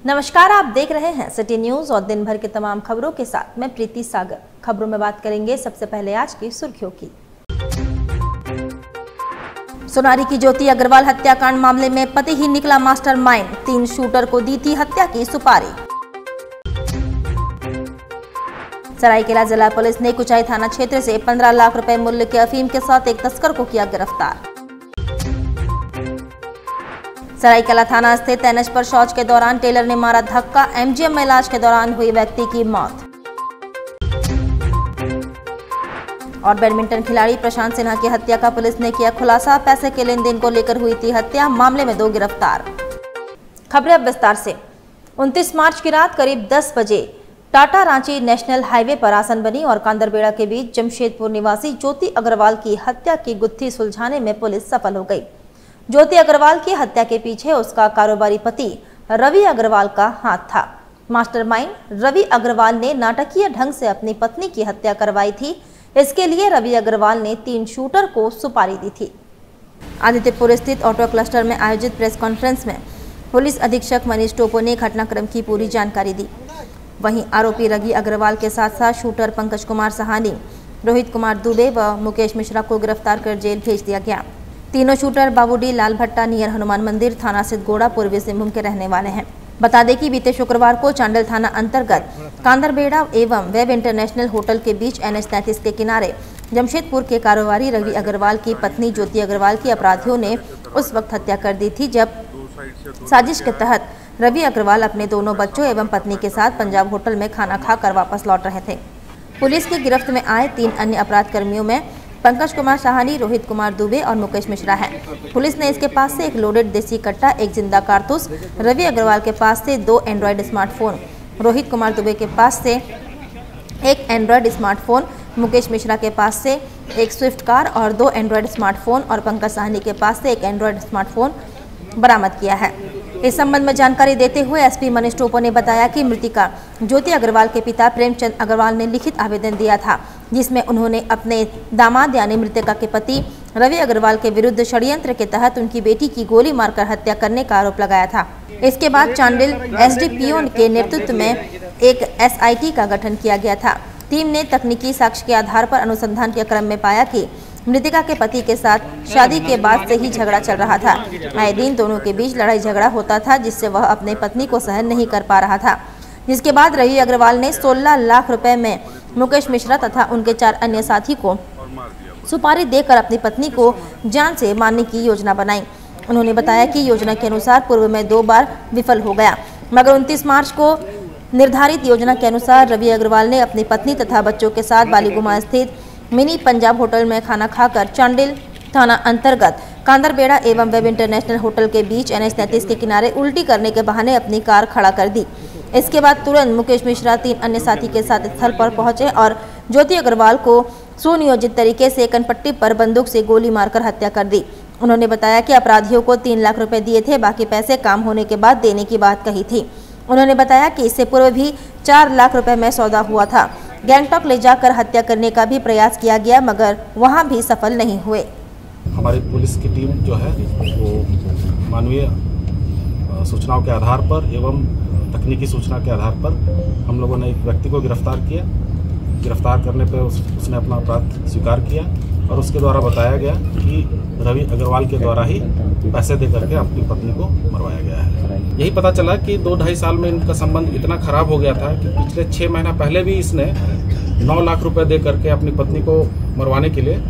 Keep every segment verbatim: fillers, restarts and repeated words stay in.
नमस्कार, आप देख रहे हैं सिटी न्यूज और दिन भर के तमाम खबरों के साथ मैं प्रीति सागर। खबरों में बात करेंगे सबसे पहले आज की सुर्खियों की। सोनारी की ज्योति अग्रवाल हत्याकांड मामले में पति ही निकला मास्टरमाइंड, तीन शूटर को दी थी हत्या की सुपारी। सरायकेला जिला पुलिस ने कुचाई थाना क्षेत्र से पंद्रह लाख रुपए मूल्य के अफीम के साथ एक तस्कर को किया गिरफ्तार। सरायकेला थाना स्थित एनएच पर शौच के दौरान टेलर ने मारा धक्का, एमजीएम में इलाज के दौरान हुई व्यक्ति की मौत। और बैडमिंटन खिलाड़ी प्रशांत सिन्हा की हत्या का पुलिस ने किया खुलासा, पैसे के लेन देन को लेकर हुई थी हत्या, मामले में दो गिरफ्तार। खबरें अब विस्तार से। उनतीस मार्च की रात करीब दस बजे टाटा रांची नेशनल हाईवे पर आसन बनी और कांदरबेड़ा के बीच जमशेदपुर निवासी ज्योति अग्रवाल की हत्या की गुत्थी सुलझाने में पुलिस सफल हो गई। ज्योति अग्रवाल की हत्या के पीछे उसका कारोबारी पति रवि अग्रवाल का हाथ था। मास्टरमाइंड रवि अग्रवाल ने नाटकीय ढंग से अपनी पत्नी की हत्या करवाई थी। इसके लिए रवि अग्रवाल ने तीन शूटर को सुपारी दी थी। आदित्यपुर स्थित ऑटो क्लस्टर में आयोजित प्रेस कॉन्फ्रेंस में पुलिस अधीक्षक मनीष टोपो ने घटनाक्रम की पूरी जानकारी दी। वहीं आरोपी रवि अग्रवाल के साथ साथ शूटर पंकज कुमार सहानी, रोहित कुमार दुबे व मुकेश मिश्रा को गिरफ्तार कर जेल भेज दिया गया। तीनों शूटर बाबूडी लाल भट्टा नियर हनुमान मंदिर थाना सिद्धगोड़ा पूर्वी सिंहभूम के रहने वाले हैं। बता दें कि बीते शुक्रवार को चांडिल थाना अंतर्गत कांदरबेड़ा एवं वेब इंटरनेशनल होटल के बीच एनएच तैंतीस के किनारे जमशेदपुर के कारोबारी रवि अग्रवाल की पत्नी ज्योति अग्रवाल की अपराधियों ने उस वक्त हत्या कर दी थी जब साजिश के तहत रवि अग्रवाल अपने दोनों बच्चों एवं पत्नी के साथ पंजाब होटल में खाना खाकर वापस लौट रहे थे। पुलिस की गिरफ्त में आए तीन अन्य अपराध कर्मियों में पंकज कुमार सहानी, रोहित कुमार दुबे और मुकेश मिश्रा है। पुलिस ने इसके पास से एक लोडेड देसी कट्टा, एक जिंदा कारतूस, रवि अग्रवाल के पास से दो एंड्रॉयड स्मार्टफोन, रोहित कुमार दुबे के पास से एक एंड्रॉयड स्मार्टफोन, मुकेश मिश्रा के पास से एक स्विफ्ट कार और दो एंड्रॉयड स्मार्टफोन और पंकज सहानी के पास से एक एंड्रॉयड स्मार्टफोन बरामद किया है। इस संबंध में जानकारी देते हुए एसपी मनीष टोपो ने बताया कि मृतिका ज्योति अग्रवाल के पिता प्रेमचंद अग्रवाल ने लिखित आवेदन दिया था जिसमें उन्होंने अपने दामाद यानी मृतिका के पति रवि अग्रवाल के विरुद्ध षड्यंत्र के तहत उनकी बेटी की गोली मारकर हत्या करने का आरोप लगाया था। इसके बाद चांडिल एसडीपीओ के नेतृत्व में एक एसआईटी का गठन किया गया था। टीम ने तकनीकी साक्ष्य के आधार पर अनुसंधान के क्रम में पाया कि मृतिका के पति के साथ शादी के बाद से ही झगड़ा चल रहा था। आए दिन दोनों के बीच लड़ाई झगड़ा होता था जिससे वह अपने पत्नी को सहन नहीं कर पा रहा था, जिसके बाद रवि अग्रवाल ने सोलह लाख रुपए में मुकेश मिश्रा तथा उनके चार अन्य साथी को सुपारी देकर अपनी पत्नी को जान से मारने की योजना बनाई। उन्होंने बताया कि योजना के अनुसार पूर्व में दो बार विफल हो गया, मगर उनतीस मार्च को निर्धारित योजना के अनुसार रवि अग्रवाल ने अपनी पत्नी तथा बच्चों के साथ बालीगुमा स्थित मिनी पंजाब होटल में खाना खाकर चांडिल थाना अंतर्गत कांदरबेड़ा एवं वेब इंटरनेशनल होटल के बीच एनएच तैंतीस के किनारे उल्टी करने के बहाने अपनी कार खड़ा कर दी। इसके बाद तुरंत मुकेश मिश्रा तीन अन्य साथी के साथ स्थल पर पहुंचे और ज्योति अग्रवाल को सुनियोजित तरीके से कनपट्टी पर बंदूक से गोली मारकर हत्या कर दी। उन्होंने बताया कि अपराधियों को तीन लाख रुपए दिए थे, बाकी पैसे काम होने के बाद देने की बात कही थी। उन्होंने बताया कि इससे पूर्व भी चार लाख रुपए में सौदा हुआ था। गैंगटॉक ले जाकर हत्या करने का भी प्रयास किया गया मगर वहां भी सफल नहीं हुए। हमारी पुलिस की टीम जो है वो मानवीय सूचनाओं के आधार पर एवं तकनीकी सूचना के आधार पर हम लोगों ने एक व्यक्ति को गिरफ्तार किया। गिरफ्तार करने पर उस, उसने अपना अपराध स्वीकार किया और उसके द्वारा बताया गया कि रवि अग्रवाल के द्वारा ही पैसे दे करके अपनी पत्नी को मरवाया गया है। यही पता चला कि दो ढाई साल में इनका संबंध इतना खराब हो गया था कि पिछले छः महीना पहले भी इसने नौ लाख रुपए दे करके अपनी पत्नी को मरवाने के लिए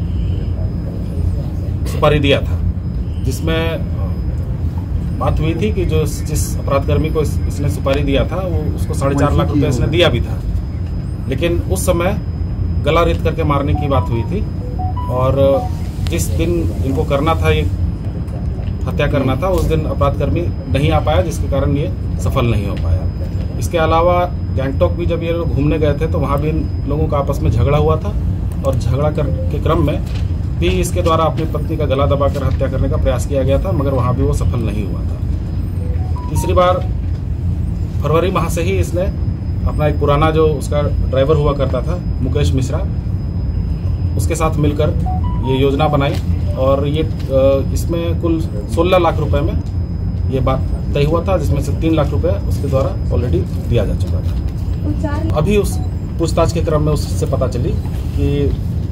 सुपारी दिया था, जिसमें बात हुई थी कि जो जिस अपराधकर्मी को इस, इसने सुपारी दिया था वो उसको साढ़े चार लाख रुपए इसने दिया भी था, लेकिन उस समय गला रेत करके मारने की बात हुई थी और जिस दिन इनको करना था, ये हत्या करना था, उस दिन अपराधकर्मी नहीं आ पाया, जिसके कारण ये सफल नहीं हो पाया। इसके अलावा गैंगटॉक भी जब ये लोग घूमने गए थे तो वहाँ भी इन लोगों का आपस में झगड़ा हुआ था और झगड़ा कर के क्रम में भी इसके द्वारा अपनी पत्नी का गला दबाकर हत्या करने का प्रयास किया गया था, मगर वहाँ भी वो सफल नहीं हुआ था। तीसरी बार फरवरी माह से ही इसने अपना एक पुराना जो उसका ड्राइवर हुआ करता था मुकेश मिश्रा, उसके साथ मिलकर ये योजना बनाई और ये इसमें कुल सोलह लाख रुपए में ये बात तय हुआ था, जिसमें से तीन लाख रुपए उसके द्वारा ऑलरेडी दिया जा चुका था। अभी उस पूछताछ के क्रम में उससे पता चली कि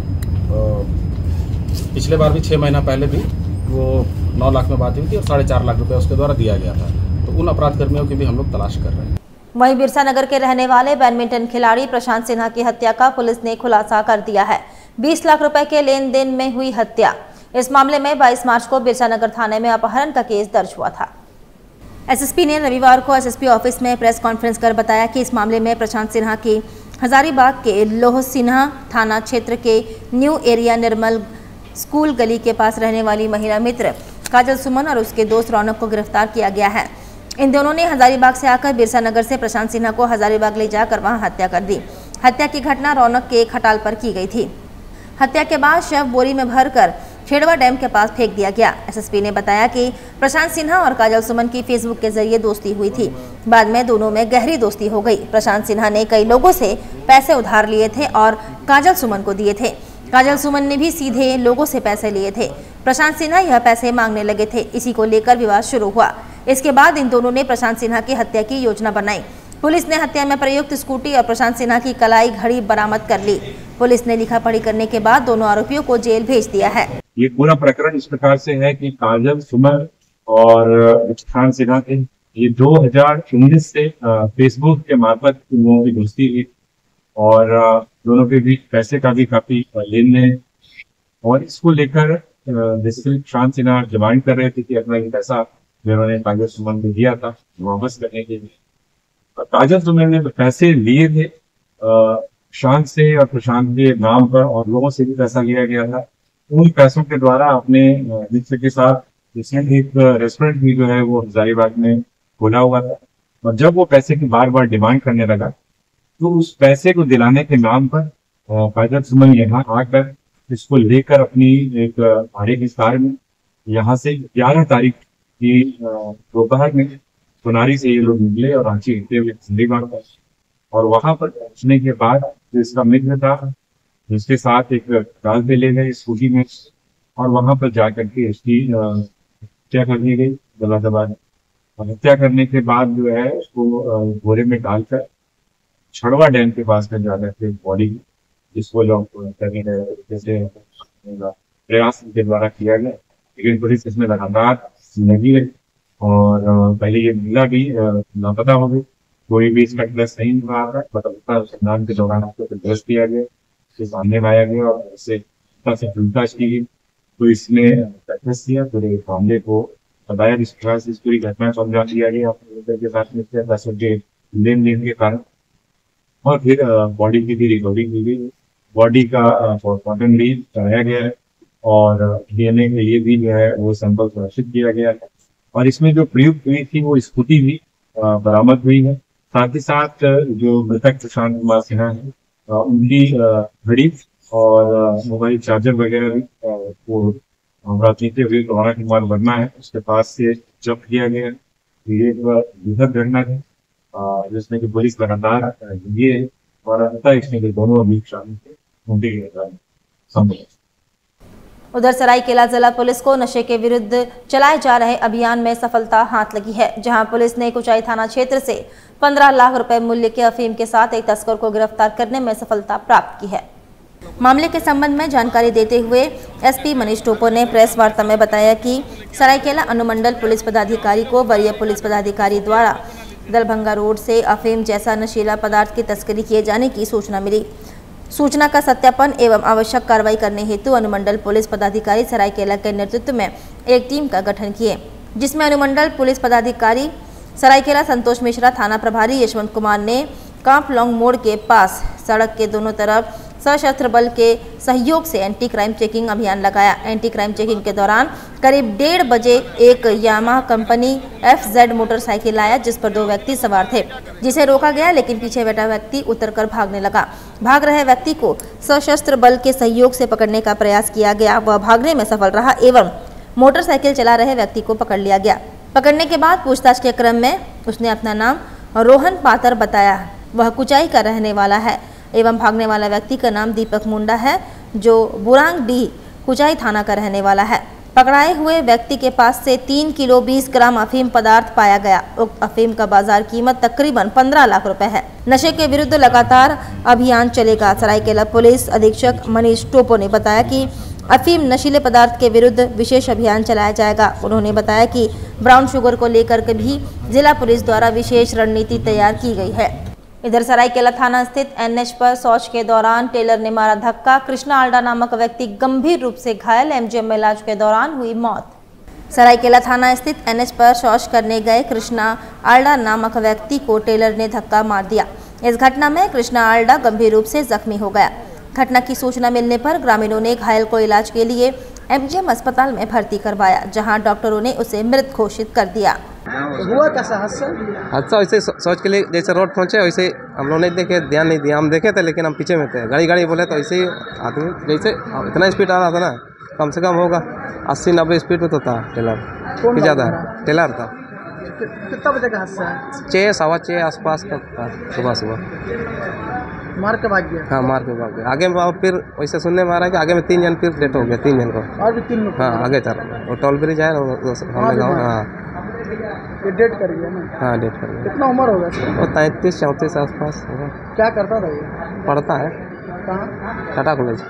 पिछले बार भी छः महीना पहले भी वो नौ लाख में बात हुई थी और साढ़े चार लाख रुपए उसके द्वारा दिया गया था। तो उन अपराध कर्मियों की भी हम लोग तलाश कर रहे हैं। वहीं बिरसा नगर के रहने वाले बैडमिंटन खिलाड़ी प्रशांत सिन्हा की हत्या का पुलिस ने खुलासा कर दिया है। बीस लाख रुपए के लेन देन में हुई हत्या। इस मामले में बाईस मार्च को बिरसा नगर थाने में अपहरण का केस दर्ज हुआ था। एसएसपी ने रविवार को एसएसपी ऑफिस में प्रेस कॉन्फ्रेंस कर बताया कि इस मामले में प्रशांत सिन्हा की हजारीबाग के लोह सिन्हा थाना क्षेत्र के न्यू एरिया निर्मल स्कूल गली के पास रहने वाली महिला मित्र काजल सुमन और उसके दोस्त रौनक को गिरफ्तार किया गया है। इन दोनों ने हजारीबाग से आकर बिरसा नगर से प्रशांत सिन्हा को हजारीबाग ले जाकर वहां हत्या कर दी। हत्या की घटना रौनक के खटाल पर की गई थी। हत्या के बाद शव बोरी में भरकर खेड़वा डैम के पास फेंक दिया गया। एसएसपी ने बताया कि प्रशांत सिन्हा और काजल सुमन की फेसबुक के जरिए दोस्ती हुई थी। बाद में दोनों में गहरी दोस्ती हो गई। प्रशांत सिन्हा ने कई लोगों से पैसे उधार लिए थे और काजल सुमन को दिए थे। काजल सुमन ने भी सीधे लोगों से पैसे लिए थे। प्रशांत सिन्हा यह पैसे मांगने लगे थे। इसी को लेकर विवाद शुरू हुआ। इसके बाद इन दोनों ने प्रशांत सिन्हा की हत्या की योजना बनाई। पुलिस ने हत्या में प्रयुक्त स्कूटी और प्रशांत सिन्हा की कलाई घड़ी बरामद कर ली। पुलिस ने लिखा पढ़ी करने के बाद दोनों आरोपियों को जेल भेज दिया है। ये पूरा प्रकरण इस प्रकार से है कि काजल सुमन और प्रशांत सिन्हा के ये दो हज़ार उन्नीस से फेसबुक के मार्फत लोगों की दोस्ती हुई और दोनों के बीच पैसे का भी काफी लेन देन, और इसको लेकर बेसिकली प्रशांत सिन्हा डिमांड कर रहे थे कि अपना ये पैसा जो उन्होंने काजल सुमन को दिया था वापस करने के लिए। काजल सुमन ने पैसे लिए थे प्रशांत से और प्रशांत के नाम पर, और लोगों से भी पैसा लिया गया था। उन पैसों के द्वारा अपने मित्र के साथ जिसमें एक रेस्टोरेंट भी जो है वो हजारीबाग में खोला हुआ था, और जब वो पैसे की बार बार डिमांड करने लगा तो उस पैसे को दिलाने के नाम पर काजल सुमन यहाँ आकर इसको लेकर अपनी एक भाड़े की कार में यहाँ से ग्यारह तारीख की दोपहर में सोनारी से ये लोग निकले और रांची होते हुए हजारीबाग पर, और वहां पर पहुंचने के बाद जो इसका मित्र था उसके साथ एक कार पे ले गए स्कूटी में, और वहां पर जाकर के इसकी हत्या कर दी गई गला दबा। हत्या करने के बाद जो है उसको बोरे में डालकर छड़वा डैम के पास में जाकर के बॉडी जिसको लोग जैसे प्रयास के द्वारा किया गया, लेकिन पुलिस इसमें लगातार लगी रही और पहले ये महिला भी लापता हो गई। कोई भी इसका ड्रेस नहीं मिल रहा था, मतलब अनुसंधान के दौरान उसको ड्रेस दिया गया, उसके सामने लाया गया और उससे पूछताछ की गई। तो इसने प्रैक्टिस किया, पूरे मामले को बताया जिस प्रकार से इस पूरी घटना को अंजाम दिया गया के साथ में पैसों के लेन देन के कारण, और फिर बॉडी की भी रिकवरी की गई। बॉडी का पोस्टमार्टम भी कराया गया है और डीएनए के लिए भी जो है वो सैंपल सुरक्षित किया गया है, और इसमें जो प्रयुक्त हुई थी वो स्कूटी भी बरामद हुई है। साथ ही साथ जो मृतक प्रशांत कुमार सिन्हा है उनकी घड़ी और मोबाइल चार्जर वगैरह भी वो राजनीति हुई रौनक कुमार वर्मा है उसके पास से जब्त किया गया। ये एक दुखद घटना है जिसमें कि पुलिस लगातार ये और अंततः इसमें दोनों अभी शामिल थे उनके। उधर सरायकेला जिला पुलिस को नशे के विरुद्ध चलाए जा रहे अभियान में सफलता हाथ लगी है, जहां पुलिस ने कुचाई थाना क्षेत्र से पंद्रह लाख रुपए मूल्य के अफीम के साथ एक तस्कर को गिरफ्तार करने में सफलता प्राप्त की है। मामले के संबंध में जानकारी देते हुए एसपी मनीष टोपो ने प्रेस वार्ता में बताया कि सरायकेला अनुमंडल पुलिस पदाधिकारी को वरीय पुलिस पदाधिकारी द्वारा दरभंगा रोड से अफीम जैसा नशीला पदार्थ की तस्करी किए जाने की सूचना मिली। सूचना का सत्यापन एवं आवश्यक कार्रवाई करने हेतु अनुमंडल पुलिस पदाधिकारी सरायकेला के नेतृत्व में एक टीम का गठन किए, जिसमें अनुमंडल पुलिस पदाधिकारी सरायकेला संतोष मिश्रा, थाना प्रभारी यशवंत कुमार ने कांपलॉन्ग मोड़ के पास सड़क के दोनों तरफ सशस्त्र बल के सहयोग से एंटी क्राइम चेकिंग अभियान लगाया। एंटी क्राइम चेकिंग के दौरान करीब डेढ़ बजे एक Yamaha company F Z motorcycle आया जिस पर दो व्यक्ति सवार थे, जिसे रोका गया, लेकिन पीछे बैठा व्यक्ति उतरकर भागने लगा। भाग रहे व्यक्ति को सशस्त्र बल के सहयोग से पकड़ने का प्रयास किया गया। वह भागने में सफल रहा एवं मोटरसाइकिल चला रहे व्यक्ति को पकड़ लिया गया। पकड़ने के बाद पूछताछ के क्रम में उसने अपना नाम रोहन पातर बताया। वह कुचाई का रहने वाला है एवं भागने वाला व्यक्ति का नाम दीपक मुंडा है, जो बुरांग डी कुचाई थाना का रहने वाला है। पकड़ाए हुए व्यक्ति के पास से तीन किलो बीस ग्राम अफीम पदार्थ पाया गया। उक्त अफीम का बाजार कीमत तकरीबन पंद्रह लाख रुपए है। नशे के विरुद्ध लगातार अभियान चलेगा। सरायकेला पुलिस अधीक्षक मनीष टोपो ने बताया कि अफीम नशीले पदार्थ के विरुद्ध विशेष अभियान चलाया जाएगा। उन्होंने बताया कि ब्राउन शुगर को लेकर के भी जिला पुलिस द्वारा विशेष रणनीति तैयार की गई है। इधर सरायकेला थाना स्थित एनएच पर शौच के दौरान टेलर ने मारा धक्का। कृष्णा आल्डा नामक व्यक्ति गंभीर रूप से घायल, एमजीएम में इलाज के दौरान हुई मौत। सरायकेला थाना स्थित एनएच पर शौच करने गए कृष्णा आल्डा नामक व्यक्ति को टेलर ने धक्का मार दिया। इस घटना में कृष्णा आल्डा गंभीर रूप से जख्मी हो गया। घटना की सूचना मिलने पर ग्रामीणों ने घायल को इलाज के लिए एमजीएम अस्पताल में भर्ती करवाया, जहां डॉक्टरों ने उसे मृत घोषित कर दिया। हुआ कैसा हादसा? हादसा वैसे सोच के लिए जैसे रोड पहुंचे वैसे हम लोग नहीं देखे, ध्यान नहीं दिया। हम देखे थे लेकिन हम पीछे में थे। गाड़ी गाड़ी बोले तो ऐसे ही आदमी जैसे इतना स्पीड आ रहा था ना, कम से कम होगा अस्सी नब्बे स्पीड में तो था टेलर, ज़्यादा टेलर था। कितना बजे का हादसा है? छः सवा छः आसपास का था, सुबह सुबह। मार के भाग गया? हाँ, मार के भाग गया। आगे में फिर वैसे सुनने में आ रहा है कि आगे में तीन जन फिर डेट हो गया, तीन जन को और भी तीन लोग? हाँ, आगे चल रहा है। वो टोल ब्रिज है हमारे गाँव। हाँ, ये डेट कर गया ना? हाँ, डेट कर गया। कितना उम्र होगा इसका? वो तैंतीस चौंतीस आसपास होगा। क्या करता था ये? पढ़ता है कहाँ? टाटा कॉलेज।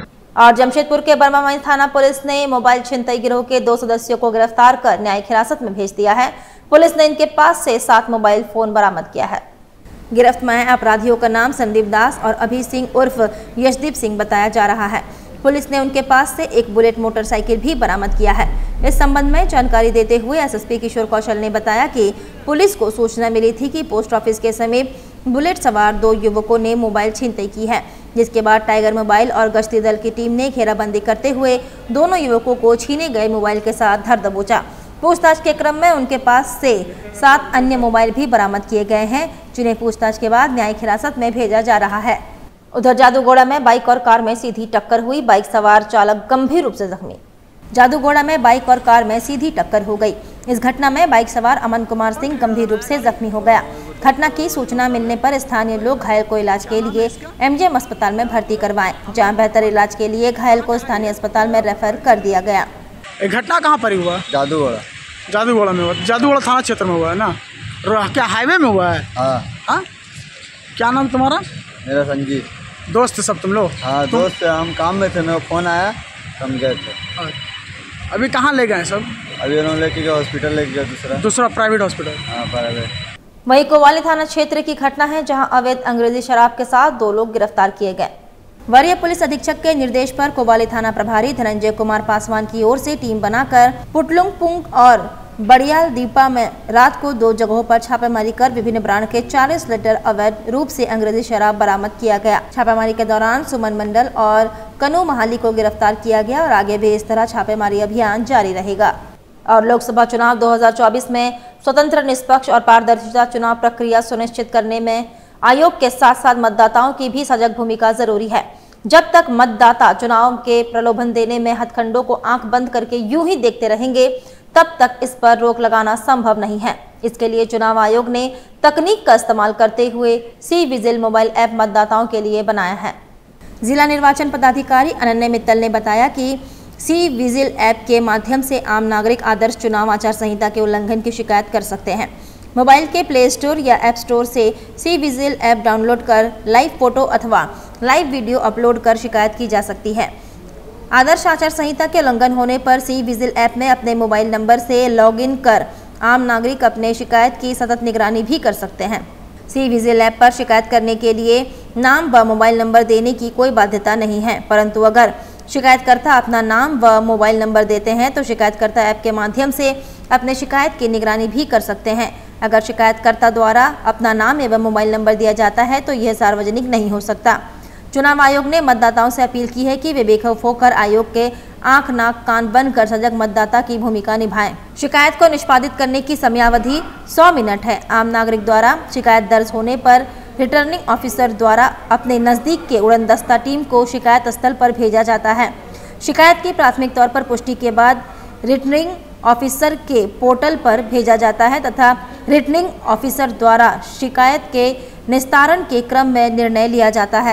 और जमशेदपुर के बर्मामंज थाना पुलिस ने मोबाइल छिनतई गिरोह के दो सदस्यों को गिरफ्तार कर न्यायिक हिरासत में भेज दिया है। पुलिस ने इनके पास से सात मोबाइल फोन बरामद किया है। गिरफ्त में अपराधियों का नाम संदीप दास और अभी सिंह उर्फ यशदीप सिंह बताया जा रहा है। पुलिस ने उनके पास से एक बुलेट मोटरसाइकिल भी बरामद किया है। इस संबंध में जानकारी देते हुए एसएसपी किशोर कौशल ने बताया कि पुलिस को सूचना मिली थी कि पोस्ट ऑफिस के समीप बुलेट सवार दो युवकों ने मोबाइल छिनतई की है, जिसके बाद टाइगर मोबाइल और गश्ती दल की टीम ने घेराबंदी करते हुए दोनों युवकों को छीने गए मोबाइल के साथ धर दबोचा। पूछताछ के क्रम में उनके पास से सात अन्य मोबाइल भी बरामद किए गए हैं, जिन्हें पूछताछ के बाद न्यायिक हिरासत में भेजा जा रहा है। उधर जादूगोड़ा में बाइक और कार में सीधी टक्कर हुई, बाइक सवार चालक गंभीर रूप से जख्मी। जादूगोड़ा में बाइक और कार में सीधी टक्कर हो गई। इस घटना में बाइक सवार अमन कुमार सिंह गंभीर रूप से जख्मी हो गया। घटना की सूचना मिलने पर स्थानीय लोग घायल को इलाज के लिए एमजीएम अस्पताल में भर्ती करवाएं, जहां बेहतर इलाज के लिए घायल को स्थानीय अस्पताल में रेफर कर दिया गया। घटना कहाँ पर हुआ? जादूगोड़ा। जादूगोड़ा में हुआ? जादूगोड़ा थाना क्षेत्र में हुआ है ना? क्या हाईवे में हुआ है? हाँ। हाँ? क्या नाम तुम्हारा? मेरा संजीव। दोस्त सब तुम लोग? हाँ, दोस्त। हम काम में थे, मेरा फोन आया तो हम गए थे। अभी कहाँ ले गए सब? अभी उन्होंने लेके गया हॉस्पिटल, लेके गया दूसरा दूसरा प्राइवेट हॉस्पिटल। हाँ, प्राइवेट। वहीं कोवाली थाना क्षेत्र की घटना है, जहां अवैध अंग्रेजी शराब के साथ दो लोग गिरफ्तार किए गए। वरीय पुलिस अधीक्षक के निर्देश पर कोवाली थाना प्रभारी धनंजय कुमार पासवान की ओर से टीम बनाकर पुटलुंगपुंग और बड़ियाल दीपा में रात को दो जगहों पर छापेमारी कर विभिन्न ब्रांड के चालीस लीटर अवैध रूप से अंग्रेजी शराब बरामद किया गया। छापेमारी के दौरान सुमन मंडल और कनु महाली को गिरफ्तार किया गया और आगे भी इस तरह छापेमारी अभियान जारी रहेगा। और लोकसभा चुनाव दो हज़ार चौबीस में स्वतंत्र, निष्पक्ष और पारदर्शिता चुनाव प्रक्रिया सुनिश्चित करने में आयोग के साथ साथ मतदाताओं की भी सजग भूमिका जरूरी है। जब तक मतदाता चुनाव के प्रलोभन देने में हथकंडों को आंख बंद करके यूं ही देखते रहेंगे, तब तक इस पर रोक लगाना संभव नहीं है। इसके लिए चुनाव आयोग ने तकनीक का इस्तेमाल करते हुए सी विजिल मोबाइल ऐप मतदाताओं के लिए बनाया है। जिला निर्वाचन पदाधिकारी अनन्या मित्तल ने बताया कि सी विजिल ऐप के माध्यम से आम नागरिक आदर्श चुनाव आचार संहिता के उल्लंघन की शिकायत कर सकते हैं। मोबाइल के प्ले स्टोर या ऐप स्टोर से सी विजिल ऐप डाउनलोड कर लाइव फोटो अथवा लाइव वीडियो अपलोड कर शिकायत की जा सकती है। आदर्श आचार संहिता के उल्लंघन होने पर सी विजिल ऐप में अपने मोबाइल नंबर से लॉगिन कर आम नागरिक अपने शिकायत की सतत निगरानी भी कर सकते हैं। सी विजिल ऐप पर शिकायत करने के लिए नाम व मोबाइल नंबर देने की कोई बाध्यता नहीं है, परंतु अगर शिकायतकर्ता अपना नाम व मोबाइल नंबर देते हैं तो शिकायतकर्ता ऐप के माध्यम से अपने शिकायत की निगरानी भी कर सकते हैं। अगर शिकायतकर्ता द्वारा अपना नाम एवं मोबाइल नंबर दिया जाता है तो यह सार्वजनिक नहीं हो सकता। चुनाव आयोग ने मतदाताओं से अपील की है कि वे बेखौफ होकर आयोग के आंख नाक कान बंद कर सजग मतदाता की भूमिका निभाएं। शिकायत को निष्पादित करने की समयावधि सौ मिनट है। आम नागरिक द्वारा शिकायत दर्ज होने पर रिटर्निंग ऑफिसर द्वारा अपने नजदीक के उड़नदस्ता टीम को शिकायत स्थल पर भेजा जाता है। शिकायत की प्राथमिक तौर पर पुष्टि के बाद रिटर्निंग ऑफिसर के पोर्टल पर भेजा जाता है तथा रिटर्निंग ऑफिसर द्वारा शिकायत के निस्तारण के क्रम में निर्णय लिया जाता है।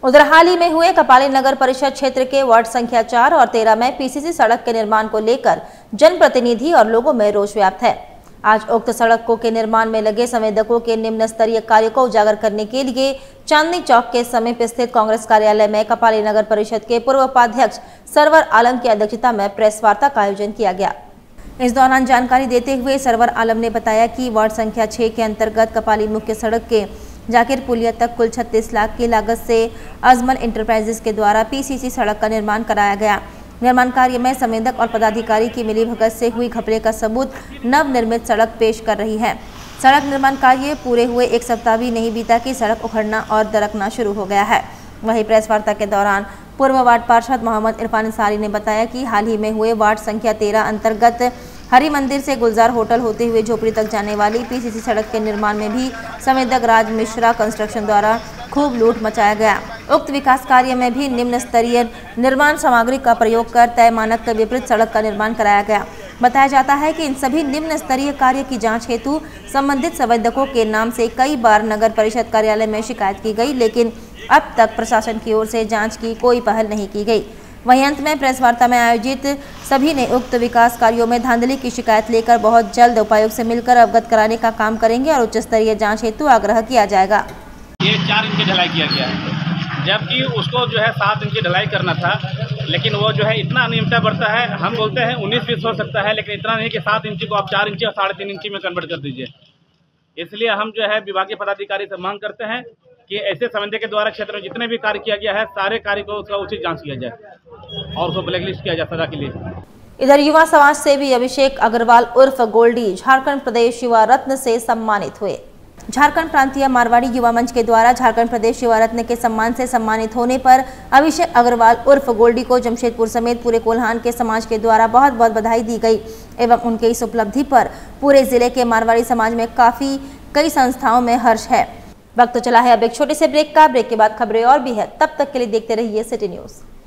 उधर हाल ही में हुए कपाली नगर परिषद क्षेत्र के वार्ड संख्या चार और तेरह में पीसीसी सड़क के निर्माण को लेकर जनप्रतिनिधि और लोगों में रोष व्याप्त है। आज उक्त सड़क को के निर्माण में लगे संवेदकों के निम्न स्तरीय कार्य को उजागर करने के लिए चांदनी चौक के समीप स्थित कांग्रेस कार्यालय में कपाली नगर परिषद के पूर्व उपाध्यक्ष सरवर आलम की अध्यक्षता में प्रेस वार्ता का आयोजन किया गया। इस दौरान जानकारी देते हुए सरवर आलम ने बताया कि वार्ड संख्या छह के अंतर्गत कपाली मुख्य सड़क के जाकिर पुलिया तक कुल छत्तीस लाख की लागत से अजमल इंटरप्राइजेस के द्वारा पीसीसी सड़क का निर्माण कराया गया। निर्माण कार्य में संवेदक और पदाधिकारी की मिलीभगत से हुई घपले का सबूत नव निर्मित सड़क पेश कर रही है। सड़क निर्माण कार्य पूरे हुए एक सप्ताह भी नहीं बीता कि सड़क उखड़ना और दरकना शुरू हो गया है। वहीं प्रेस वार्ता के दौरान पूर्व वार्ड पार्षद मोहम्मद इरफान अंसारी ने बताया कि हाल ही में हुए वार्ड संख्या तेरह अंतर्गत हरि मंदिर से गुलजार होटल होते हुए झोपड़ी तक जाने वाली पीसीसी सड़क के निर्माण में भी संवेदक राज मिश्रा कंस्ट्रक्शन द्वारा खूब लूट मचाया गया। उक्त विकास कार्य में भी निम्न स्तरीय निर्माण सामग्री का प्रयोग कर तय मानक के विपरीत सड़क का निर्माण कराया गया। बताया जाता है कि इन सभी निम्न स्तरीय कार्य की जांच हेतु संबंधित संवेदकों के नाम से कई बार नगर परिषद कार्यालय में शिकायत की गई, लेकिन अब तक प्रशासन की ओर से जाँच की कोई पहल नहीं की गई। वहीं अंत में प्रेस वार्ता में आयोजित सभी ने उक्त विकास कार्यों में धांधली की शिकायत लेकर बहुत जल्द उपायुक्त से मिलकर अवगत कराने का काम करेंगे और उच्च स्तरीय जांच हेतु आग्रह किया जाएगा। ये चार इंच की ढलाई किया गया है, जबकि उसको जो है सात इंच की ढलाई करना था, लेकिन वो जो है इतना अनियमितता बढ़ता है। हम बोलते हैं उन्नीस बीस हो सकता है, लेकिन इतना नहीं कि सात इंची को आप चार इंची और साढ़े तीन इंची में कन्वर्ट कर दीजिए। इसलिए हम जो है विभागीय पदाधिकारी से मांग करते हैं कि ऐसे संबंधी के द्वारा क्षेत्र में जितने भी कार्य किया गया है सारे कार्य को उसका उचित जांच किया जाए और उसको ब्लैकलिस्ट किया जाए सजा के लिए। इधर युवा समाज सेवी अभिषेक अग्रवाल उर्फ गोल्डी झारखंड प्रदेश युवा रत्न से सम्मानित हुए। झारखंड प्रांतीय मारवाड़ी युवा मंच के द्वारा झारखंड प्रदेश युवा रत्न के सम्मान से सम्मानित होने पर अभिषेक अग्रवाल उर्फ गोल्डी को जमशेदपुर समेत पूरे कोल्हान के समाज के द्वारा बहुत बहुत बधाई दी गई एवं उनके इस उपलब्धि पर पूरे जिले के मारवाड़ी समाज में काफी कई संस्थाओं में हर्ष है। वक्त तो चला है अब एक छोटे से ब्रेक का। ब्रेक के बाद खबरें और भी है, तब तक के लिए देखते रहिए सिटी न्यूज।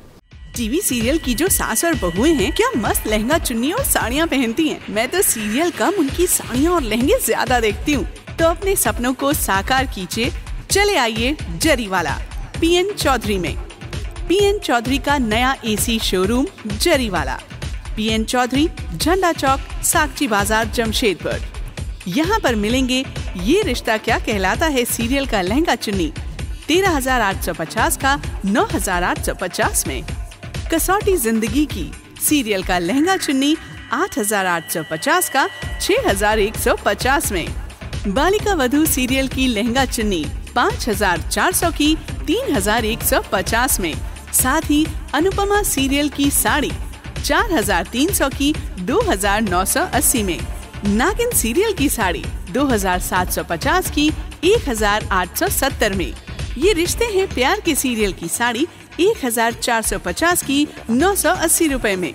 टीवी सीरियल की जो सास और बहुएं हैं क्या मस्त लहंगा चुन्नी और साड़ियाँ पहनती हैं। मैं तो सीरियल कम उनकी साड़ियाँ और लहंगे ज्यादा देखती हूँ। तो अपने सपनों को साकार कीजिए, चले आइए जरीवाला पीएन चौधरी में। पीएन चौधरी का नया AC showroom Jariwala, PN Chaudhary, Jhanda Chowk, साक्षी बाजार, जमशेदपुर। यहाँ पर मिलेंगे ये रिश्ता क्या कहलाता है सीरियल का लहंगा चुन्नी तेरह हजार आठ सौ पचास का नौ हजार आठ सौ पचास में। कसौटी जिंदगी की सीरियल का लहंगा चुन्नी आठ हजार आठ सौ पचास का छह हजार एक सौ पचास में। बालिका वधू सीरियल की लहंगा चुन्नी पाँच हजार चार सौ की तीन हजार एक सौ पचास में। साथ ही अनुपमा सीरियल की साड़ी चार हजार तीन सौ की दो हजार नौ सौ अस्सी में। नागिन सीरियल की साड़ी दो हजार सात सौ पचास की एक हजार आठ सौ सत्तर में। ये रिश्ते हैं प्यार के सीरियल की साड़ी एक हजार चार सौ पचास की नौ सौ अस्सी रूपए में।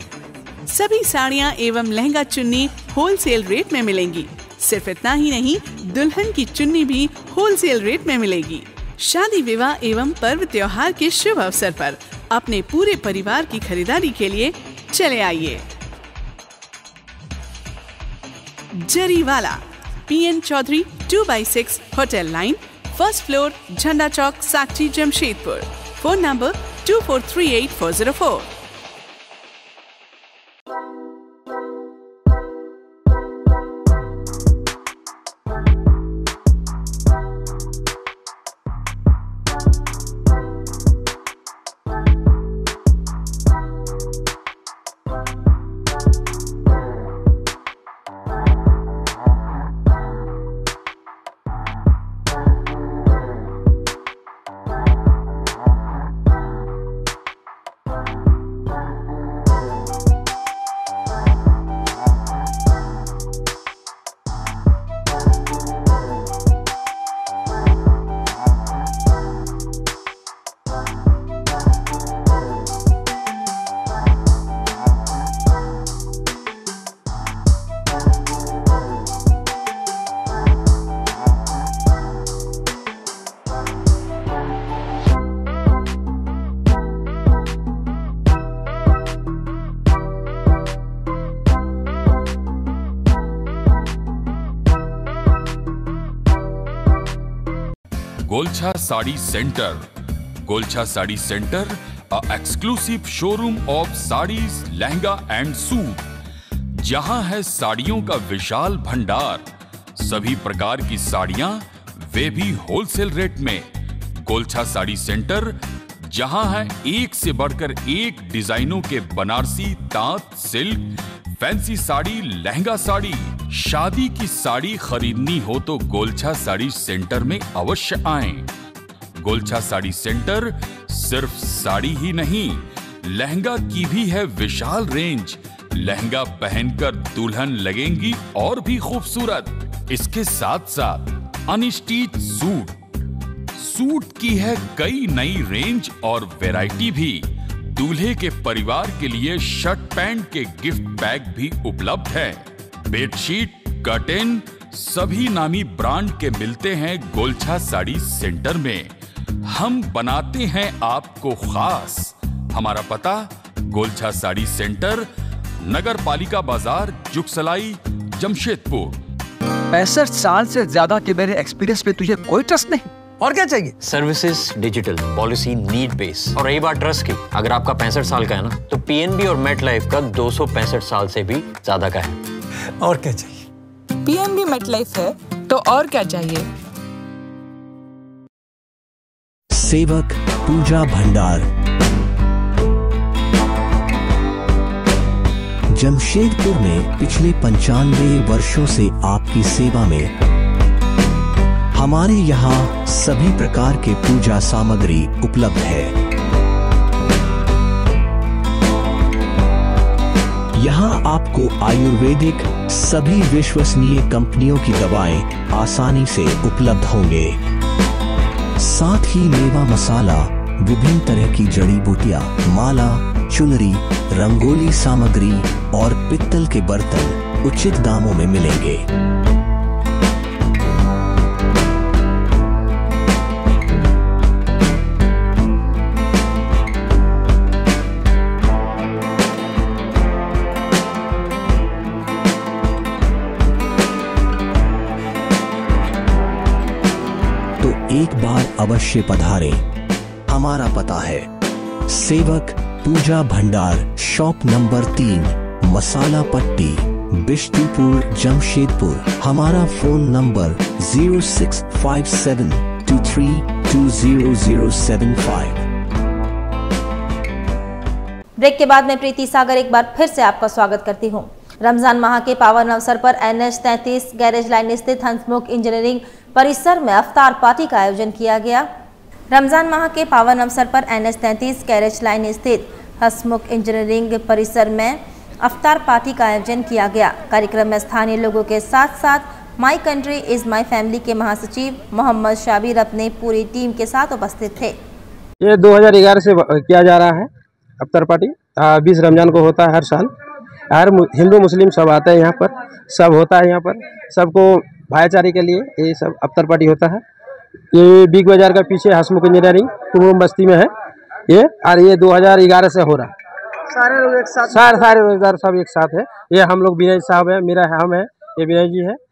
सभी साड़ियाँ एवं लहंगा चुन्नी होलसेल रेट में मिलेंगी। सिर्फ इतना ही नहीं, दुल्हन की चुन्नी भी होलसेल रेट में मिलेगी। शादी विवाह एवं पर्व त्योहार के शुभ अवसर पर अपने पूरे परिवार की खरीदारी के लिए चले आइए Jariwala PN Chaudhary two by six hotel line, first floor, Jhanda Chowk, Sakchi, Jamshedpur. Phone number two four three eight four zero four. Golchha sari centre, Golchha sari centre, a exclusive showroom of saris, lehenga and suit, जहां है साड़ियों का विशाल भंडार, सभी प्रकार की साड़ियां, वे भी होलसेल रेट में। गोलछा साड़ी सेंटर, जहां है एक से बढ़कर एक डिजाइनों के बनारसी, तांत, सिल्क, फैंसी साड़ी, लहंगा साड़ी। शादी की साड़ी खरीदनी हो तो गोलछा साड़ी सेंटर में अवश्य आएं। गोलछा साड़ी सेंटर सिर्फ साड़ी ही नहीं, लहंगा की भी है विशाल रेंज। लहंगा पहनकर दुल्हन लगेंगी और भी खूबसूरत। इसके साथ साथ अनस्टिच सूट, सूट की है कई नई रेंज और वैरायटी भी। दूल्हे के परिवार के लिए शर्ट पैंट के गिफ्ट बैग भी उपलब्ध है। बेडशीट, कर्टेन, सभी नामी ब्रांड के मिलते हैं गोलछा साड़ी सेंटर में। हम बनाते हैं आपको खास। हमारा पता, गोलछा साड़ी सेंटर, नगर पालिका बाजार, जुगसलाई, जमशेदपुर। पैंसठ साल से ज्यादा के मेरे एक्सपीरियंस पे तुझे कोई ट्रस्ट नहीं, और क्या चाहिए? Services digital, policy need base. और रही बात ट्रस्ट की, अगर आपका पैंसठ साल का है ना, तो पीएनबी और मेट लाइफ का दो सौ पैंसठ साल से भी ज्यादा का है। और क्या चाहिए? पीएनबी मेट लाइफ है तो और क्या चाहिए? सेवक पूजा भंडार, जमशेदपुर में पिछले पंचानवे वर्षों से आपकी सेवा में। हमारे यहाँ सभी प्रकार के पूजा सामग्री उपलब्ध है। यहाँ आपको आयुर्वेदिक सभी विश्वसनीय कंपनियों की दवाएं आसानी से उपलब्ध होंगे। साथ ही मेवा मसाला, विभिन्न तरह की जड़ी बूटियां, माला, चुनरी, रंगोली सामग्री और पित्तल के बर्तन उचित दामों में मिलेंगे। तो एक बार अवश्य पधारें। हमारा पता है सेवक पूजा भंडार, शॉप नंबर तीन, मसाला पट्टी, बिष्टुपुर, जमशेदपुर। हमारा phone number zero six five seven two three two zero zero seven five. Break के बाद मैं प्रीति सागर एक बार फिर से आपका स्वागत करती हूं। रमजान माह के पावन अवसर पर एन एच तैंतीस गैरेज लाइन स्थित हंसमुख इंजीनियरिंग परिसर में अफ्तार पार्टी का आयोजन किया गया। रमजान माह के पावन अवसर पर एन एच तैंतीस गैरेज लाइन स्थित हंसमुख इंजीनियरिंग परिसर में अफ्तार पार्टी का आयोजन किया गया। कार्यक्रम में स्थानीय लोगों के साथ साथ my country is my family के महासचिव मोहम्मद शाबिर अपने पूरी टीम के साथ उपस्थित थे। ये दो हज़ार ग्यारह से किया जा रहा है अफ्तार पार्टी। बीस रमजान को होता है हर साल। हर हिंदू मुस्लिम सब आते हैं यहाँ पर, सब होता है यहाँ पर, सबको भाईचारे के लिए ये सब अफ्तार पार्टी होता है। ये बिग बाजार का पीछे हंसमुख इंजीनियरिंग कुमरुम बस्ती में है ये, और ये दो हज़ार ग्यारह से हो रहा है। सारे लोग एक साथ, सारे सारे रोजगार सब एक साथ है। ये हम लोग विनय साहब है, मेरा है, हम है, ये विनय जी है,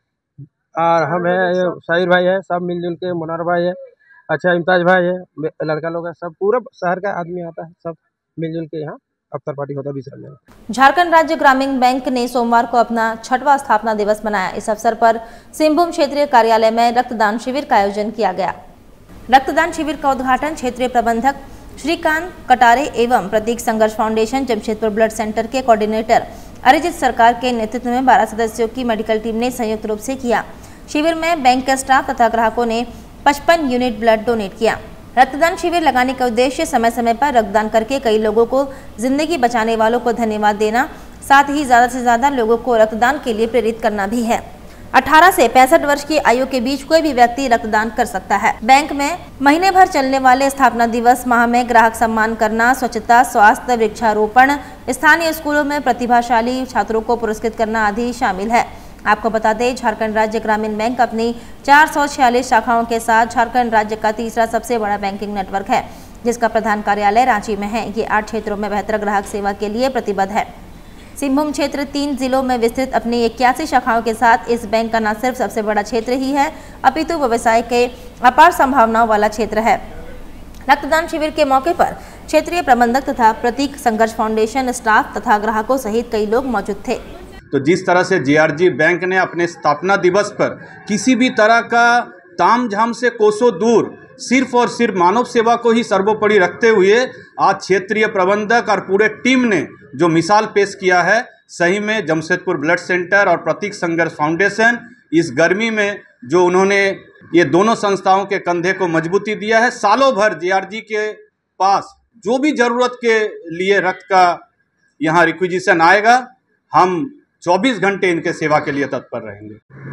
और हम है, ये शाहिर भाई है, सब मिलजुल के, मुनार भाई है, अच्छा इम्ताज भाई है, लड़का लोग है, सब पूरा शहर का आदमी आता है, सब मिलजुल के यहाँ अफ्तार पार्टी होता है बीस रमजान। झारखंड राज्य ग्रामीण बैंक ने सोमवार को अपना छठवां स्थापना दिवस मनाया। इस अवसर पर सिंहभूम क्षेत्रीय कार्यालय में रक्तदान शिविर का आयोजन किया गया। रक्तदान शिविर का उद्घाटन क्षेत्रीय प्रबंधक श्रीकांत कटारे एवं Prateek Sangharsh foundation Jamshedpur blood centre के कोऑर्डिनेटर अरिजीत सरकार के नेतृत्व में बारह सदस्यों की मेडिकल टीम ने संयुक्त रूप से किया। शिविर में बैंक के स्टाफ तथा ग्राहकों ने पचपन यूनिट ब्लड डोनेट किया। रक्तदान शिविर लगाने का उद्देश्य समय समय पर रक्तदान करके कई लोगों को जिंदगी बचाने वालों को धन्यवाद देना, साथ ही ज्यादा से ज्यादा लोगों को रक्तदान के लिए प्रेरित करना भी है। अठारह से पैंसठ वर्ष की आयु के बीच कोई भी व्यक्ति रक्तदान कर सकता है। बैंक में महीने भर चलने वाले स्थापना दिवस माह में ग्राहक सम्मान करना, स्वच्छता, स्वास्थ्य, वृक्षारोपण, स्थानीय स्कूलों में प्रतिभाशाली छात्रों को पुरस्कृत करना आदि शामिल है। आपको बता दें, झारखंड राज्य ग्रामीण बैंक अपनी चार सौ छियालीस शाखाओं के साथ झारखंड राज्य का तीसरा सबसे बड़ा बैंकिंग नेटवर्क है, जिसका प्रधान कार्यालय रांची में है। ये आठ क्षेत्रों में बेहतर ग्राहक सेवा के लिए प्रतिबद्ध है। सिंहभूम क्षेत्र तीन जिलों में विस्तृत अपनी इक्यासी शाखाओं के साथ इस बैंक का न सिर्फ सबसे बड़ा क्षेत्र ही है, अपितु व्यवसाय के अपार संभावनाओं वाला क्षेत्र है। रक्तदान शिविर के मौके पर क्षेत्रीय प्रबंधक तथा प्रतीक संघर्ष फाउंडेशन स्टाफ तथा ग्राहकों सहित कई लोग मौजूद थे। तो जिस तरह से जेआरजी बैंक ने अपने स्थापना दिवस पर किसी भी तरह का तामझाम से कोसों दूर सिर्फ और सिर्फ मानव सेवा को ही सर्वोपरि रखते हुए आज क्षेत्रीय प्रबंधक और पूरे टीम ने जो मिसाल पेश किया है, सही में जमशेदपुर ब्लड सेंटर और प्रतीक संघर्ष फाउंडेशन इस गर्मी में जो उन्होंने ये दोनों संस्थाओं के कंधे को मजबूती दिया है। सालों भर जेआरजी के पास जो भी जरूरत के लिए रक्त का यहाँ रिक्विजिशन आएगा, हम चौबीस घंटे इनके सेवा के लिए तत्पर रहेंगे।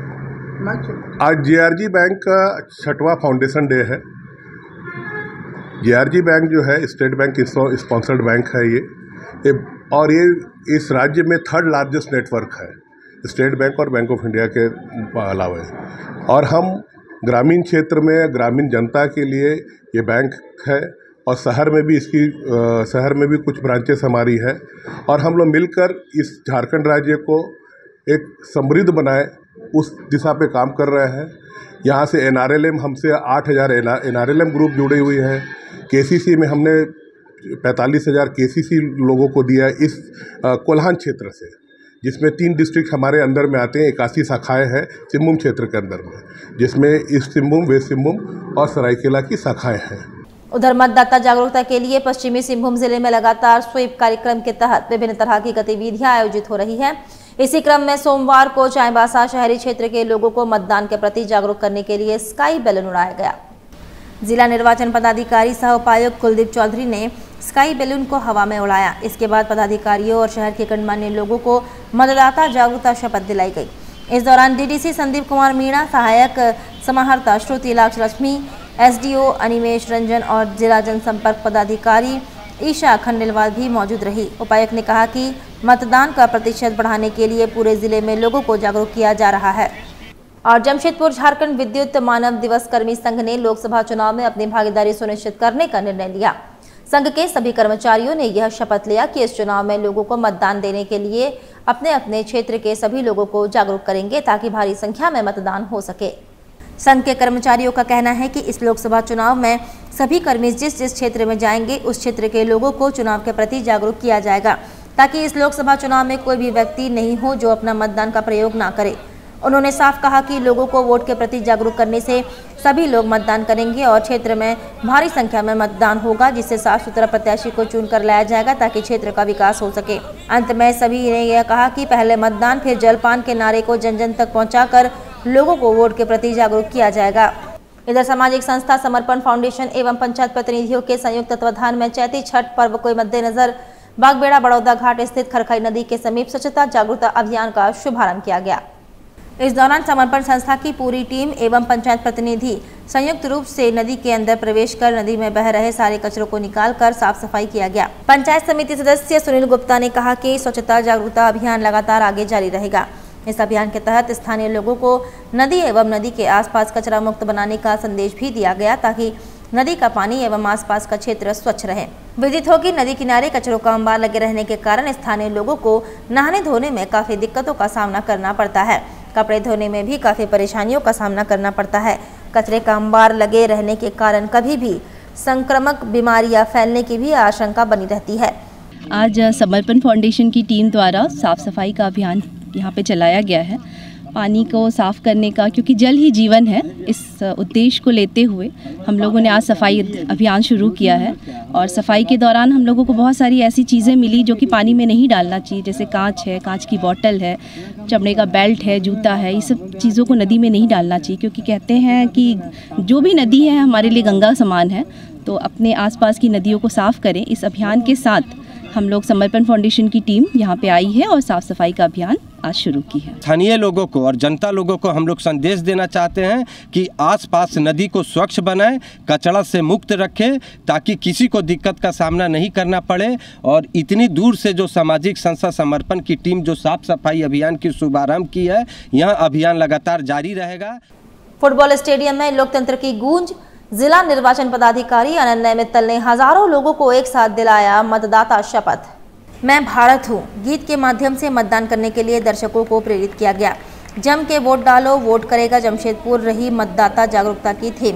आज जेआरजी बैंक का छठवां फाउंडेशन डे है। जेआरजी बैंक जो है स्टेट बैंक स्पॉन्सर्ड बैंक है ये, ये और ये इस राज्य में थर्ड लार्जेस्ट नेटवर्क है स्टेट बैंक और बैंक ऑफ इंडिया के अलावा। और हम ग्रामीण क्षेत्र में ग्रामीण जनता के लिए ये बैंक है और शहर में भी इसकी आ, शहर में भी कुछ ब्रांचेस हमारी है और हम लोग मिलकर इस झारखंड राज्य को एक समृद्ध बनाए उस दिशा पे काम कर रहे हैं। यहाँ से एनआरएलएम हमसे आठ हज़ार एनआरएलएम ग्रुप जुड़े हुए हैं। केसीसी में हमने पैंतालीस हज़ार केसीसी लोगों को दिया इस कोल्हान क्षेत्र से, जिसमें तीन डिस्ट्रिक्ट हमारे अंदर में आते हैं। इक्यासी शाखाएँ हैं सिंहभूम क्षेत्र के अंदर में, जिसमें ईस्ट सिंहभूम, वेस्ट सिंहभूम और सरायकेला की शाखाएँ हैं। उधर मतदाता जागरूकता के लिए पश्चिमी सिंहभूम जिले में लगातार स्वीप कार्यक्रम के तहत विभिन्न तरह की गतिविधियां आयोजित हो रही हैं। इसी क्रम में सोमवार को चाईबासा शहरी क्षेत्र के लोगों को मतदान के प्रति जागरूक करने के लिए स्काई बैलून उड़ाया गया। जिला निर्वाचन पदाधिकारी सह उपायुक्त कुलदीप चौधरी ने स्काई बैलून को हवा में उड़ाया। इसके बाद पदाधिकारियों और शहर के गणमान्य लोगों को मतदाता जागरूकता शपथ दिलाई गई। इस दौरान डीडीसी संदीप कुमार मीणा, सहायक समाहर्ता श्रुति लाक्ष लक्ष्मी, एसडीओ अनिमेश रंजन और जिला जनसंपर्क पदाधिकारी ईशा खंडेलवाल भी मौजूद रही। उपायुक्त ने कहा कि मतदान का प्रतिशत बढ़ाने के लिए पूरे जिले में लोगों को जागरूक किया जा रहा है। और जमशेदपुर झारखंड विद्युत मानव दिवस कर्मी संघ ने लोकसभा चुनाव में अपनी भागीदारी सुनिश्चित करने का निर्णय लिया। संघ के सभी कर्मचारियों ने यह शपथ लिया कि इस चुनाव में लोगों को मतदान देने के लिए अपने अपने क्षेत्र के सभी लोगों को जागरूक करेंगे ताकि भारी संख्या में मतदान हो सके। संघ के कर्मचारियों का कहना है कि इस लोकसभा चुनाव में सभी कर्मी जिस जिस क्षेत्र में जाएंगे उस क्षेत्र के लोगों को चुनाव के प्रति जागरूक किया जाएगा ताकि इस लोकसभा चुनाव में कोई भी व्यक्ति नहीं हो जो अपना मतदान का प्रयोग ना करे। उन्होंने साफ कहा कि लोगों को वोट के प्रति जागरूक करने से सभी लोग मतदान करेंगे और क्षेत्र में भारी संख्या में मतदान होगा, जिससे साफ सुथरा प्रत्याशी को चुन कर लाया जाएगा ताकि क्षेत्र का विकास हो सके। अंत में सभी ने यह कहा कि पहले मतदान फिर जलपान के नारे को जन जन तक पहुंचाकर लोगों को वोट के प्रति जागरूक किया जाएगा। इधर सामाजिक संस्था समर्पण फाउंडेशन एवं पंचायत प्रतिनिधियों के संयुक्त तत्वाधान में चैती छठ पर्व को मद्देनजर बागबेड़ा बड़ौदा घाट स्थित खरखाई नदी के समीप स्वच्छता जागरूकता अभियान का शुभारंभ किया गया। इस दौरान समर्पण संस्था की पूरी टीम एवं पंचायत प्रतिनिधि संयुक्त रूप से नदी के अंदर प्रवेश कर नदी में बह रहे सारे कचरों को निकालकर साफ सफाई किया गया। पंचायत समिति सदस्य सुनील गुप्ता ने कहा कि स्वच्छता जागरूकता अभियान लगातार आगे जारी रहेगा। इस अभियान के तहत स्थानीय लोगों को नदी एवं नदी के आसपास कचरा मुक्त बनाने का संदेश भी दिया गया ताकि नदी का पानी एवं आसपास का क्षेत्र स्वच्छ रहे। विदित हो कि नदी किनारे कचरों का अंबार लगे रहने के कारण स्थानीय लोगों को नहाने धोने में काफी दिक्कतों का सामना करना पड़ता है। कपड़े धोने में भी काफी परेशानियों का सामना करना पड़ता है। कचरे का अंबार लगे रहने के कारण कभी भी संक्रामक बीमारियां फैलने की भी आशंका बनी रहती है। आज समर्पण फाउंडेशन की टीम द्वारा साफ सफाई का अभियान यहाँ पे चलाया गया है, पानी को साफ करने का, क्योंकि जल ही जीवन है। इस उद्देश्य को लेते हुए हम लोगों ने आज सफाई अभियान शुरू किया है और सफाई के दौरान हम लोगों को बहुत सारी ऐसी चीज़ें मिली जो कि पानी में नहीं डालना चाहिए, जैसे कांच है, कांच की बोतल है, चमड़े का बेल्ट है, जूता है, ये सब चीज़ों को नदी में नहीं डालना चाहिए, क्योंकि कहते हैं कि जो भी नदी है हमारे लिए गंगा समान है। तो अपने आसपास की नदियों को साफ करें। इस अभियान के साथ हम लोग समर्पण फाउंडेशन की टीम यहाँ पे आई है और साफ सफाई का अभियान आज शुरू की है। स्थानीय लोगों को और जनता लोगों को हम लोग संदेश देना चाहते हैं कि आसपास नदी को स्वच्छ बनाएं, कचरा से मुक्त रखें ताकि किसी को दिक्कत का सामना नहीं करना पड़े। और इतनी दूर से जो सामाजिक संस्था समर्पण की टीम जो साफ सफाई अभियान की शुभारंभ की है, यह अभियान लगातार जारी रहेगा। फुटबॉल स्टेडियम में लोकतंत्र की गूंज। जिला निर्वाचन पदाधिकारी अनन्या मित्तल ने हजारों लोगों को एक साथ दिलाया मतदाता शपथ। मैं भारत हूँ गीत के माध्यम से मतदान करने के लिए दर्शकों को प्रेरित किया गया। जम के वोट डालो, वोट करेगा जमशेदपुर रही मतदाता जागरूकता की थीम।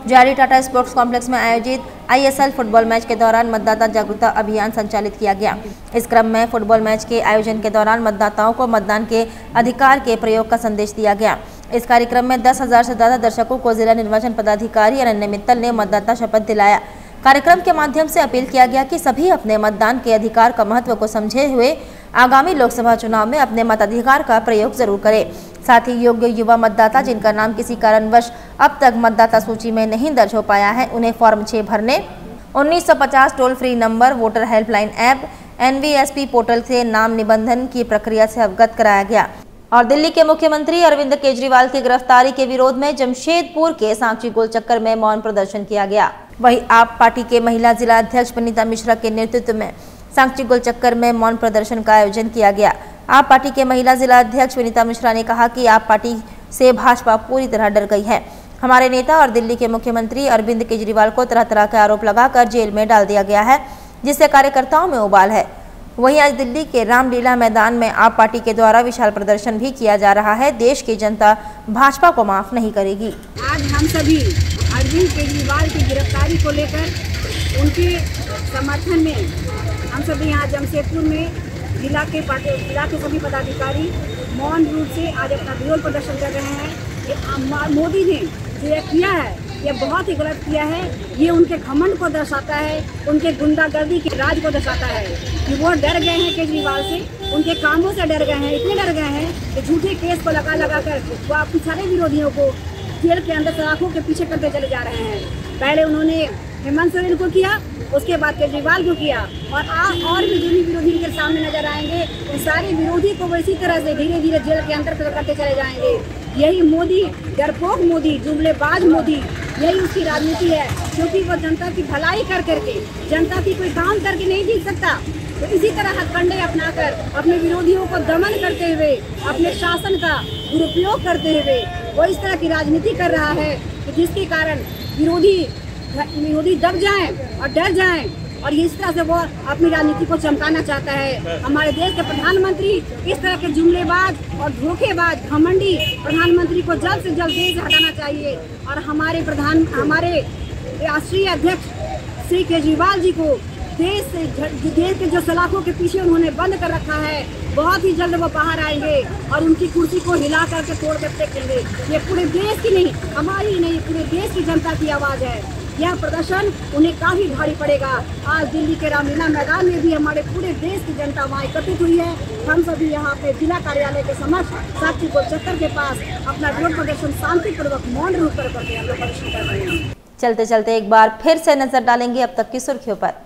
जारी टाटा स्पोर्ट्स कॉम्प्लेक्स में आयोजित आईएसएल फुटबॉल मैच के दौरान मतदाता जागरूकता अभियान संचालित किया गया। इस क्रम में फुटबॉल मैच के आयोजन के दौरान मतदाताओं को मतदान के अधिकार के प्रयोग का संदेश दिया गया। इस कार्यक्रम में दस हजार से ज्यादा दर्शकों को जिला निर्वाचन पदाधिकारी अनन्य मित्तल ने मतदाता शपथ दिलाया। कार्यक्रम के माध्यम से अपील किया गया कि सभी अपने मतदान के अधिकार का महत्व को समझे हुए आगामी लोकसभा चुनाव में अपने मताधिकार का प्रयोग जरूर करें। साथ ही योग्य युवा मतदाता जिनका नाम किसी कारणवश अब तक मतदाता सूची में नहीं दर्ज हो पाया है, उन्हें फॉर्म छह भरने, उन्नीस सौ पचास toll free number, voter helpline app, NVSP portal से नाम निबंधन की प्रक्रिया से अवगत कराया गया। और दिल्ली के मुख्यमंत्री अरविंद केजरीवाल की गिरफ्तारी के विरोध में जमशेदपुर के सांची गोल चक्कर में मौन प्रदर्शन किया गया। वहीं आप पार्टी के महिला जिला अध्यक्ष वनिता मिश्रा के नेतृत्व में सांची गोल चक्कर में मौन प्रदर्शन का आयोजन किया गया। आप पार्टी के महिला जिला अध्यक्ष वनिता मिश्रा ने कहा कि आप पार्टी से भाजपा पूरी तरह डर गई है। हमारे नेता और दिल्ली के मुख्यमंत्री अरविंद केजरीवाल को तरह तरह के आरोप लगाकर जेल में डाल दिया गया है, जिससे कार्यकर्ताओं में उबाल है। वहीं आज दिल्ली के रामलीला मैदान में आप पार्टी के द्वारा विशाल प्रदर्शन भी किया जा रहा है। देश की जनता भाजपा को माफ नहीं करेगी। आज हम सभी अरविंद केजरीवाल की गिरफ्तारी को लेकर उनके समर्थन में हम सभी यहाँ जमशेदपुर में जिला के जिला के सभी पदाधिकारी मौन रूप से आज अपना विरोध प्रदर्शन कर रहे हैं। मोदी ने जो ये किया है ये बहुत ही गलत किया है। ये उनके घमंड को दर्शाता है, उनके गुंडागर्दी के राज को दर्शाता है कि वो डर गए हैं केजरीवाल से, उनके कामों से डर गए हैं, इतने डर गए हैं कि झूठे केस को लगा लगा कर वो अपने सारे विरोधियों को जेल के अंदर सलाखों के पीछे करते चले जा रहे हैं। पहले उन्होंने हेमंत सोरेन को किया, उसके बाद केजरीवाल को किया, और आ, और भी जो भी विरोधी के सामने नजर आएंगे उन सारे विरोधी को वो इसी तरह से धीरे धीरे जेल के अंदर करते चले जाएंगे। यही मोदी, डरपोक मोदी, जुमलेबाज मोदी, यही उसकी राजनीति है, क्योंकि वो जनता की भलाई कर करके जनता की कोई काम करके नहीं जीत सकता। तो इसी तरह हथकंडे अपनाकर अपने विरोधियों को दमन करते हुए अपने शासन का दुरुपयोग करते हुए वो इस तरह की राजनीति कर रहा है कि जिसके कारण विरोधी विरोधी दब जाएं और डर जाएं, और इस तरह से वो अपनी राजनीति को चमकाना चाहता है। हमारे देश के प्रधानमंत्री इस तरह के जुमलेबाज और धोखेबाज घमंडी प्रधानमंत्री को जल्द से जल्द देश से हटाना चाहिए। और हमारे प्रधान हमारे राष्ट्रीय अध्यक्ष श्री केजरीवाल जी को देश से देश के जो सलाखों के पीछे उन्होंने बंद कर रखा है, बहुत ही जल्द वो बाहर आएंगे और उनकी कुर्सी को हिला करके तोड़ कर फेंकेंगे। ये पूरे देश की नहीं, हमारी ही नहीं, पूरे देश की जनता की आवाज़ है। यह प्रदर्शन उन्हें काफी भारी पड़ेगा। आज दिल्ली के रामलीला मैदान में भी हमारे पूरे देश की जनता वहाँ एकत्रित हुई है। हम सभी यहाँ पे जिला कार्यालय के समक्ष सांची गोल चक्कर के पास अपना विरोध प्रदर्शन शांतिपूर्वक मौन रूप कर करके हम लोग प्रदर्शन कर रहे हैं। चलते चलते एक बार फिर से नजर डालेंगे अब तक की सुर्खियों पर।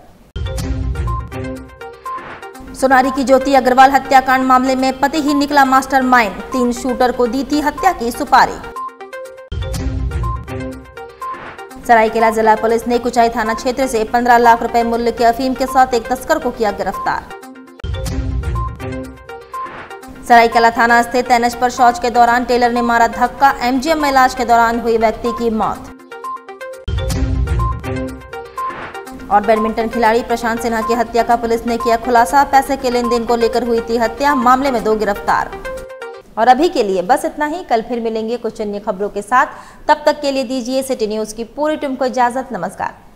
सोनारी की ज्योति अग्रवाल हत्याकांड मामले में पति ही निकला मास्टरमाइंड, तीन शूटर को दी थी हत्या की सुपारी। सरायकेला जिला पुलिस ने कुचाई थाना क्षेत्र से पंद्रह लाख रुपए मूल्य के अफीम के साथ एक तस्कर को किया गिरफ्तार। सरायकेला थाना स्थित एनएच पर शौच के दौरान टेलर ने मारा धक्का, एमजीएम में इलाज के दौरान हुई व्यक्ति की मौत। और बैडमिंटन खिलाड़ी प्रशांत सिन्हा की हत्या का पुलिस ने किया खुलासा, पैसे के लेन देन को लेकर हुई थी हत्या, मामले में दो गिरफ्तार। और अभी के लिए बस इतना ही। कल फिर मिलेंगे कुछ अन्य खबरों के साथ। तब तक के लिए दीजिए सिटी न्यूज की पूरी टीम को इजाजत। नमस्कार।